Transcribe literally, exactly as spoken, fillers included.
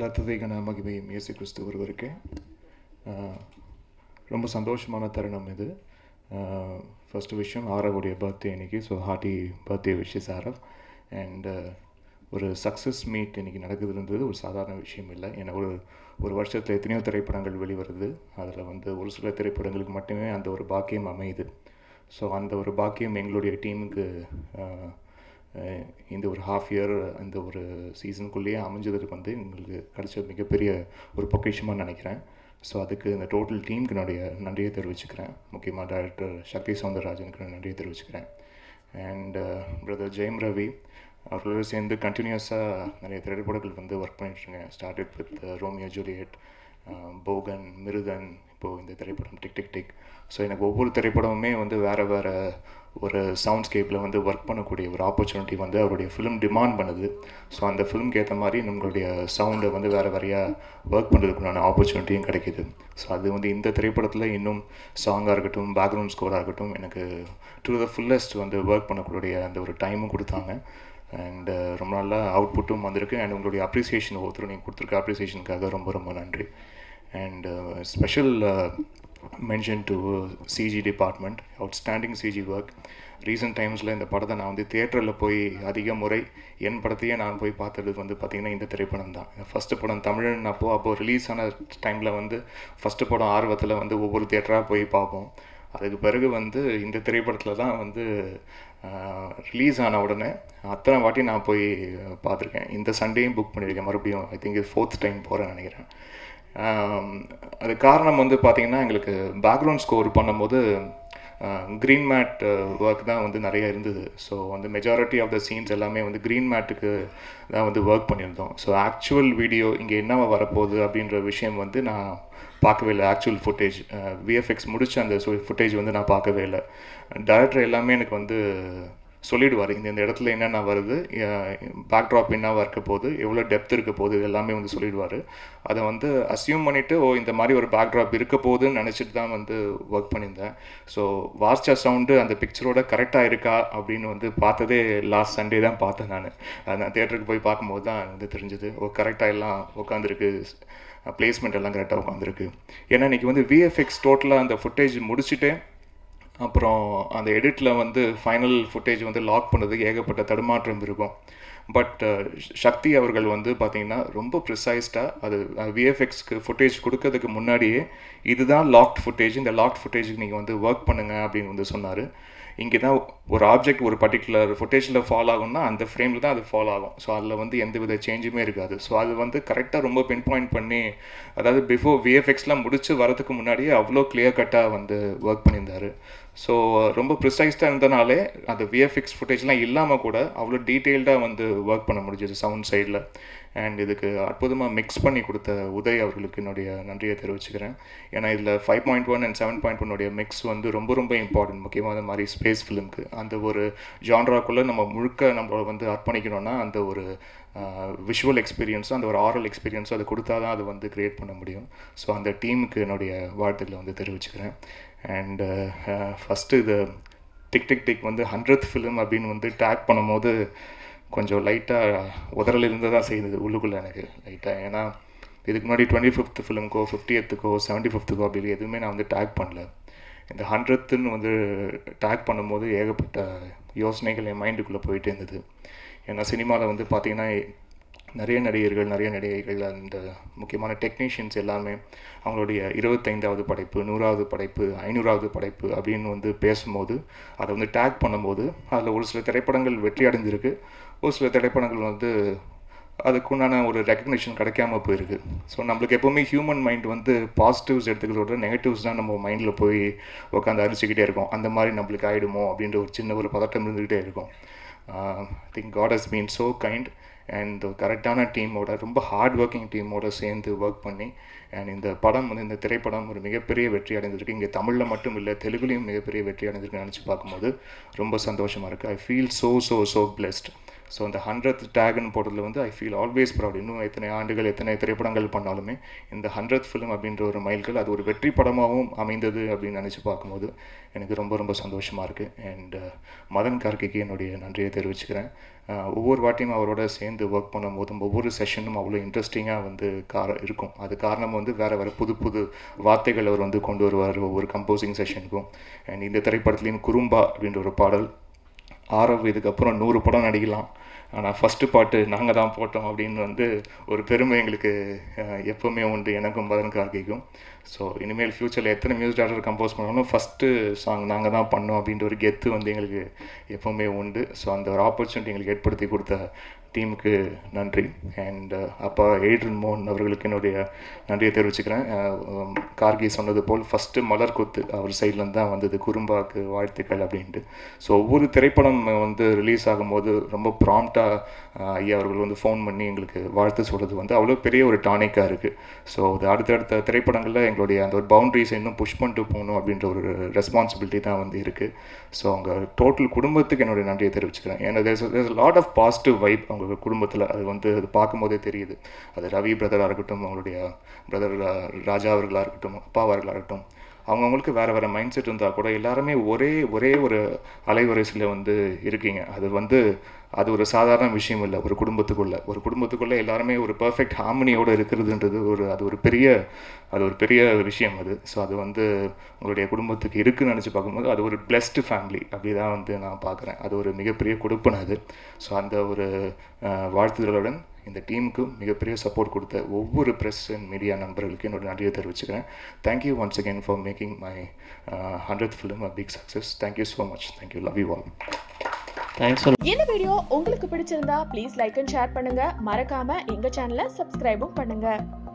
கர்த்ததைக்கான மகிமை இயேசு கிறிஸ்து ஒருவருக்கு. ரொம்ப சந்தோஷமான தருணம் இது. ஃபஸ்ட்டு விஷயம் ஆரவுடைய பர்த்டே இன்றைக்கி. So hearty birthday wishes Aarav. And ஒரு சக்ஸஸ் மீட் இன்றைக்கி நடக்குதுன்றது ஒரு சாதாரண விஷயம் இல்லை. ஏன்னா ஒரு ஒரு வருஷத்தில் எத்தனையோ திரைப்படங்கள் வெளிவருது. அதில் வந்து ஒரு சில திரைப்படங்களுக்கு மட்டுமே அந்த ஒரு பாக்கியம் அமையுது. ஸோ அந்த ஒரு பாக்கியம் எங்களுடைய டீமுக்கு இந்த ஒரு ஹாஃப் இயர் இந்த ஒரு சீசனுக்குள்ளேயே அமைஞ்சதுக்கு வந்து எங்களுக்கு கிடைச்ச மிகப்பெரிய ஒரு பொக்கிஷமாக நினைக்கிறேன். ஸோ அதுக்கு இந்த டோட்டல் டீமுக்கு என்னுடைய நன்றியை தெரிவிச்சுக்கிறேன். முக்கியமாக டைரக்டர் சக்தி சௌந்தரராஜனுக்கு நன்றியை தெரிவிச்சுக்கிறேன். அண்ட் பிரதர் ஜெயம் ரவி அவர்களோடு சேர்ந்து கண்டினியூஸாக நிறைய திரைப்படங்கள் வந்து ஒர்க் பண்ணிட்டுருக்கேன். Started with Romeo Juliet, Bogan, Miruthan, இப்போது இந்த திரைப்படம் டிக் டிக் டிக். ஸோ எனக்கு ஒவ்வொரு திரைப்படமுமே வந்து வேறு வேறு ஒரு சவுண்ட்ஸ்கேப்பில் வந்து ஒர்க் பண்ணக்கூடிய ஒரு ஆப்பர்ச்சுனிட்டி வந்து அவருடைய ஃபிலிம் டிமாண்ட் பண்ணுது. ஸோ அந்த ஃபிலிம்க்கு ஏற்ற மாதிரி நம்மளுடைய சவுண்டை வந்து வேறு வேறையாக ஒர்க் பண்ணுறதுக்குண்டான ஆப்பர்ச்சுனிட்டியும் கிடைக்கிது. ஸோ அது வந்து இந்த திரைப்படத்தில் இன்னும் சாங்காக இருக்கட்டும், பேக்ரவுண்ட் ஸ்கோராக இருக்கட்டும், எனக்கு டு த ஃபுல்லஸ்ட் வந்து ஒர்க் பண்ணக்கூடிய அந்த ஒரு டைமும் கொடுத்தாங்க. அண்டு ரொம்ப நல்லா அவுட்புட்டும் வந்திருக்கு. அண்ட் உங்களுடைய அப்ரிசியேஷன் ஒவ்வொருத்தரும் நீங்கள் கொடுத்துருக்க அப்ரிசியேஷனுக்காக ரொம்ப ரொம்ப நன்றி. And special mention to CG department, outstanding CG work. Recent டைம்ஸில் இந்த படத்தை நான் வந்து தியேட்டரில் போய் அதிக முறை என் படத்தையே நான் போய் பார்த்தது வந்து பார்த்திங்கன்னா இந்த திரைப்படம் தான். ஃபஸ்ட்டு படம் தமிழன் அப்போது அப்போது ரிலீஸ் ஆன டைமில் வந்து ஃபஸ்ட்டு படம் ஆர்வத்தில் வந்து ஒவ்வொரு தியேட்டராக போய் பார்ப்போம். அதுக்கு பிறகு வந்து இந்த திரைப்படத்தில் தான் வந்து ரிலீஸ் ஆன உடனே அத்தனை வாட்டி நான் போய் பார்த்துருக்கேன். இந்த சண்டேயும் புக் பண்ணியிருக்கேன். மறுபடியும் ஐ திங்க் இது ஃபோர்த் டைம் போகிறேன்னு நினைக்கிறேன். அது காரணம் வந்து பார்த்திங்கன்னா எங்களுக்கு பேக்ரவுண்ட் ஸ்கோர் பண்ணும்போது க்ரீன் மேட் ஒர்க் தான் வந்து நிறைய இருந்தது. ஸோ வந்து மெஜாரிட்டி ஆஃப் த சீன்ஸ் எல்லாமே வந்து க்ரீன் மேட்டுக்கு தான் வந்து ஒர்க் பண்ணியிருந்தோம். ஸோ ஆக்சுவல் வீடியோ இங்கே என்னவா வரப்போகுது அப்படின்ற விஷயம் வந்து நான் பார்க்கவே இல்லை. ஆக்சுவல் ஃபுட்டேஜ் விஎஃப்எக்ஸ் முடித்த அந்த ஃபுட்டேஜ் வந்து நான் பார்க்கவே இல்லை. டைரக்டர் எல்லாமே எனக்கு வந்து சொல்லிவிடுவார், இந்த இந்த இடத்துல என்னென்ன வருது, பேக்ட்ராப் என்னவா இருக்க போகுது, எவ்வளோ டெப்த் இருக்க போகுது, இது எல்லாமே வந்து சொல்லிவிடுவார். அதை வந்து அசியூம் பண்ணிவிட்டு ஓ இந்த மாதிரி ஒரு பேக்ட்ராப் இருக்க போகுதுன்னு நினச்சிட்டு தான் வந்து ஒர்க் பண்ணியிருந்தேன். ஸோ வாஸ்டா சவுண்டு அந்த பிக்சரோட கரெக்டாக இருக்கா அப்படின்னு வந்து பார்த்ததே லாஸ்ட் சண்டே தான் பார்த்தேன். நான் நான் தியேட்டருக்கு போய் பார்க்கும்போது தான் வந்து தெரிஞ்சுது ஓ கரெக்டாக எல்லாம் உட்காந்துருக்கு, பிளேஸ்மெண்ட் எல்லாம் கரெக்டாக உட்காந்துருக்கு. ஏன்னா இன்றைக்கி வந்து விஎஃப்எக்ஸ் டோட்டலாக அந்த ஃபுட்டேஜ் முடிச்சுட்டு அப்புறம் அந்த எடிட்டில் வந்து ஃபைனல் ஃபுட்டேஜ் வந்து லாக் பண்ணுறதுக்கு ஏகப்பட்ட தடுமாற்றம் இருக்கும். பட் சக்தி அவர்கள் வந்து பார்த்திங்கன்னா ரொம்ப ப்ரிசைஸ்டாக அது விஎஃப்எக்ஸ்க்கு ஃபுட்டேஜ் கொடுக்கறதுக்கு முன்னாடியே இதுதான் லாக்ட் ஃபுட்டேஜ், இந்த லாக்ட் ஃபுட்டேஜுக்கு நீங்கள் வந்து ஒர்க் பண்ணுங்கள் அப்படின்னு வந்து சொன்னார். இங்கே தான் ஒரு ஆப்ஜெக்ட் ஒரு பர்டிகுலர் ஃபுட்டேஜில் ஃபாலோ ஆகும்னா அந்த ஃப்ரேமில் தான் அது ஃபாலோ ஆகும். ஸோ அதில் வந்து எந்த வித சேஞ்சுமே இருக்காது. ஸோ அது வந்து கரெக்டாக ரொம்ப பின் பாயிண்ட் பண்ணி, அதாவது பிஃபோர் விஎஃப்எக்ஸ்லாம் முடிச்சு வரதுக்கு முன்னாடியே அவ்வளோ கிளியர் கட்டாக வந்து ஒர்க் பண்ணியிருந்தார். ஸோ ரொம்ப ப்ரிசைஸ்டாக இருந்தனாலே அந்த விஎஃப்எக்ஸ் ஃபுட்டேஜ்லாம் இல்லாமல் கூட அவ்வளோ டீட்டெயில்டாக வந்து ஒர்க் பண்ண முடிஞ்சது சவுண்ட் சைடில். அண்ட் இதுக்கு அற்புதமாக மிக்ஸ் பண்ணி கொடுத்த உதய் அவர்களுக்கு என்னுடைய நன்றியை தெரிவிச்சுக்கிறேன். ஏன்னா இதில் five point one and seven point ஒன்னுடைய மிக்ஸ் வந்து ரொம்ப ரொம்ப இம்பார்ட்டன்ட். முக்கியமாக அந்த மாதிரி ஸ்பேஸ் ஃபிலிம்க்கு அந்த ஒரு ஜான்ராக்குள்ளே நம்ம முழுக்க நம்ம வந்து அர்ப்பணிக்கணும்னா அந்த ஒரு விஷுவல் எக்ஸ்பீரியன்ஸும் அந்த ஒரு ஆரல் எக்ஸ்பீரியன்ஸும் அது கொடுத்தா தான் அது வந்து க்ரியேட் பண்ண முடியும். ஸோ அந்த டீமுக்கு என்னுடைய வாழ்த்துக்களை வந்து தெரிவிச்சுக்கிறேன். அண்டு ஃபஸ்ட்டு இது டிக் டிக் டிக் வந்து ஹண்ட்ரட் ஃபிலிம் அப்படின்னு வந்து டேக் பண்ணும்போது கொஞ்சம் லைட்டாக உதறல் இருந்து தான் செய்யுது உள்ளுக்குள்ளே எனக்கு லைட்டாக. ஏன்னா இதுக்கு முன்னாடி டுவெண்ட்டி ஃபிஃப்த் ஃபிலிம்க்கோ ஃபிஃப்டியத்துக்கோ செவன்ட்டி ஃபிஃப்த்துக்கோ அப்படி எதுவுமே நான் வந்து டேக் பண்ணல. இந்த ஹண்ட்ரத்துன்னு வந்து டேக் பண்ணும்போது ஏகப்பட்ட யோசனைகள் என் மைண்டுக்குள்ளே போயிட்டு இருந்தது. ஏன்னா சினிமாவில் வந்து பார்த்திங்கன்னா நிறைய நடிகர்கள் நிறைய நடிகைகள் அந்த முக்கியமான டெக்னீஷியன்ஸ் எல்லாமே அவங்களுடைய இருபத்தைந்தாவது படைப்பு, நூறாவது படைப்பு, ஐநூறாவது படைப்பு அப்படின்னு வந்து பேசும்போது அதை வந்து டேக் பண்ணும்போது அதில் ஒரு சில திரைப்படங்கள் வெற்றி அடைஞ்சிருக்கு, ஒரு சில திரைப்படங்கள் வந்து அதுக்குண்டான ஒரு ரெக்கக்னிஷன் கிடைக்காம போயிருக்கு. ஸோ நம்மளுக்கு எப்போவுமே ஹியூமன் மைண்ட் வந்து பாசிட்டிவ்ஸ் எடுத்துக்கிறதோட நெகட்டிவ்ஸ் தான் நம்ம மைண்டில் போய் உட்காந்து அரிச்சிக்கிட்டே இருக்கோம். அந்த மாதிரி நம்மளுக்கு ஆகிடுமோ அப்படின்ற ஒரு சின்ன ஒரு பதட்டம் இருந்துக்கிட்டே இருக்கும். I think god has been so kind and கரெக்டான டீமோட, ரொம்ப ஹார்ட் ஒர்க்கிங் டீமோடு சேர்ந்து ஒர்க் பண்ணி அண்ட் இந்த படம் வந்து இந்த திரைப்படம் ஒரு மிகப்பெரிய வெற்றி அடைந்திருக்கு. இங்கே தமிழில் மட்டும் இல்லை, தெலுங்குலேயும் மிகப்பெரிய வெற்றி அடைஞ்சிருக்குன்னு நினச்சி பார்க்கும்போது ரொம்ப சந்தோஷமாக இருக்குது. I feel so so so blessed. So அந்த ஹண்ட்ரட் டேக்னு போடுறதுல வந்து ஐ ஃபீல் ஆல்வேஸ் ப்ரௌட். இன்னும் எத்தனை ஆண்டுகள் எத்தனை திரைப்படங்கள் பண்ணாலுமே இந்த ஹண்ட்ரட் ஃபிலிம் அப்படின்ற ஒரு மைல்கல் அது ஒரு வெற்றி படமாகவும் அமைந்தது அப்படின்னு நினச்சி பார்க்கும்போது எனக்கு ரொம்ப ரொம்ப சந்தோஷமாக இருக்குது. அண்ட் மதன் கார்கிக்கு என்னுடைய நன்றியை தெரிவிச்சுக்கிறேன். ஒவ்வொரு வாட்டியும் அவரோட சேர்ந்து ஒர்க் பண்ணும்போதும் ஒவ்வொரு செஷனும் அவ்வளோ இன்ட்ரெஸ்டிங்காக வந்து கார இருக்கும். அது காரணம் வந்து வேறு வேறு புது புது வார்த்தைகள் அவர் வந்து கொண்டு வருவார் ஒவ்வொரு கம்போசிங் செஷனுக்கும். அண்ட் இந்த திரைப்படத்துலேயும் குறும்பா அப்படின்ற ஒரு பாடல் ஆரவ் இதுக்கப்புறம் நூறு படம் நடிக்கலாம், ஆனால் ஃபஸ்ட்டு பாட்டு நாங்கள் தான் போட்டோம் அப்படின்னு வந்து ஒரு பெருமை எங்களுக்கு எப்போவுமே உண்டு, எனக்கும் மதன் கார்கிக்கும். ஸோ இனிமேல் ஃப்யூச்சரில் எத்தனை மியூசிக் டைரக்டர் கம்போஸ் பண்ணாலும் ஃபஸ்ட்டு சாங் நாங்கள் தான் பண்ணோம் அப்படின்ற ஒரு கெத்து வந்து எங்களுக்கு எப்போவுமே உண்டு. ஸோ அந்த ஒரு ஆப்பர்ச்சுனிட்டி எங்களுக்கு ஏற்படுத்தி கொடுத்த டீமுக்கு நன்றி. அண்ட் அப்பா எய்ட்ரன் மோகன் அவர்களுக்கு என்னுடைய நன்றியை தெரிவிச்சுக்கிறேன். கார்கி சொன்னது போல் ஃபஸ்ட்டு மலர் கொத்து அவர் சைட்லேருந்து தான் வந்தது, குறும்பாக்கு வாழ்த்துக்கள் அப்படின்ட்டு. ஸோ ஒவ்வொரு திரைப்படம் வந்து ரிலீஸ் ஆகும்போது ரொம்ப ப்ராம்ப்டாக ஐயா அவர்கள் வந்து ஃபோன் பண்ணி எங்களுக்கு வாழ்த்து சொல்கிறது வந்து அவ்வளோ பெரிய ஒரு டானிக்காக இருக்குது. ஸோ அது அடுத்தடுத்த திரைப்படங்களில் எங்களுடைய அந்த ஒரு பவுண்ட்ரிஸை இன்னும் புஷ் பண்ணிட்டு போகணும் அப்படின்ற ஒரு ரெஸ்பான்சிபிலிட்டி தான் வந்து இருக்குது. ஸோ அவங்க டோட்டல் குடும்பத்துக்கு என்னுடைய நன்றியை தெரிவிச்சுக்கிறேன். ஏன்னா there's there's lot of positive vibe அவங்க குடும்பத்தில், அது வந்து அது பார்க்கும்போதே தெரியுது. அது ரவி பிரதராக இருக்கட்டும், அவங்களுடைய பிரதர் ராஜா அவர்களாக இருக்கட்டும், அப்பா அவர்களாக இருக்கட்டும், அவங்கவுங்களுக்கு வேறு வேறு மைண்ட் செட் இருந்தால் கூட எல்லாருமே ஒரே ஒரே ஒரு அலைவரிசையில் வந்து இருக்கீங்க. அது வந்து அது ஒரு சாதாரண விஷயம் இல்லை. ஒரு குடும்பத்துக்குள்ளே ஒரு குடும்பத்துக்குள்ளே எல்லாருமே ஒரு பர்ஃபெக்ட் ஹார்மனியோடு இருக்கிறதுன்றது ஒரு அது ஒரு பெரிய அது ஒரு பெரிய விஷயம் அது. ஸோ அது வந்து உங்களுடைய குடும்பத்துக்கு இருக்குதுன்னு நினச்சி பார்க்கும்போது அது ஒரு பிளெஸ்டு ஃபேமிலி அப்படி தான் வந்து நான் பார்க்குறேன். அது ஒரு மிகப்பெரிய கொடுப்புன்னு அது. ஸோ அந்த ஒரு வாழ்த்துதலுடன் இந்த டீமுக்கு மிகப்பெரிய சப்போர்ட் கொடுத்த ஒவ்வொரு ப்ரெஸ் அண்ட் மீடியா நண்பர்களுக்கு என்னோட நன்றியை தெரிவிச்சுக்கிறேன். Thank you once again for making my hundred film a big success. Thank you so much. Thank you. Love you all. Thanks. இந்த வீடியோ உங்களுக்கு பிடிச்சிருந்தா ப்ளீஸ் லைக் அண்ட் ஷேர் பண்ணுங்க. மறக்காம எங்க சேனலை சப்ஸ்கிரைபும் பண்ணுங்க.